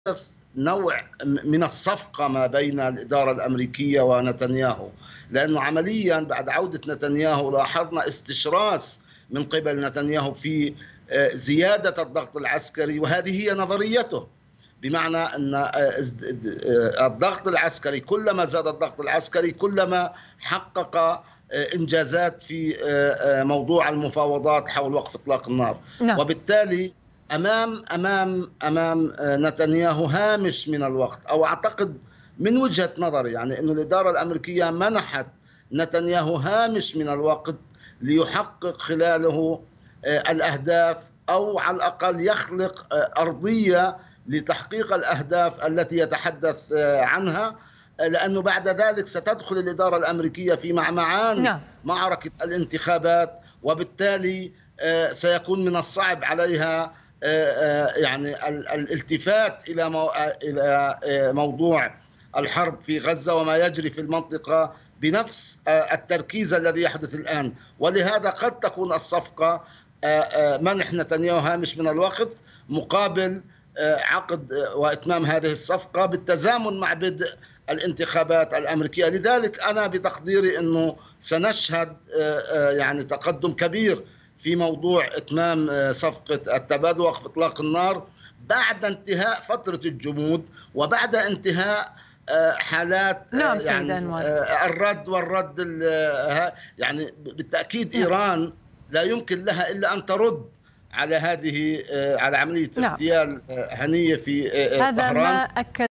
نوع من الصفقة ما بين الإدارة الأمريكية ونتنياهو، لأنه عمليا بعد عودة نتنياهو لاحظنا استشراس من قبل نتنياهو في زيادة الضغط العسكري، وهذه هي نظريته، بمعنى أن الضغط العسكري كلما زاد الضغط العسكري كلما حقق إنجازات في موضوع المفاوضات حول وقف إطلاق النار. نعم. وبالتالي أمام نتنياهو هامش من الوقت، أو أعتقد من وجهة نظري يعني أن الإدارة الأمريكية منحت نتنياهو هامش من الوقت ليحقق خلاله الأهداف، أو على الأقل يخلق أرضية لتحقيق الأهداف التي يتحدث عنها، لأنه بعد ذلك ستدخل الإدارة الأمريكية في معمعان معركة الانتخابات، وبالتالي سيكون من الصعب عليها يعني الالتفات إلى موضوع الحرب في غزة وما يجري في المنطقة بنفس التركيز الذي يحدث الآن. ولهذا قد تكون الصفقة منح نتنياهو هامش من الوقت مقابل عقد وإتمام هذه الصفقة بالتزامن مع بدء الانتخابات الأمريكية. لذلك أنا بتقديري أنه سنشهد يعني تقدم كبير في موضوع إتمام صفقة التبادل ووقف إطلاق النار بعد انتهاء فترة الجمود، وبعد انتهاء حالات يعني الرد يعني بالتأكيد إيران لا يمكن لها إلا أن ترد على هذه على عملية اغتيال هنية في طهران. هذا ما أكد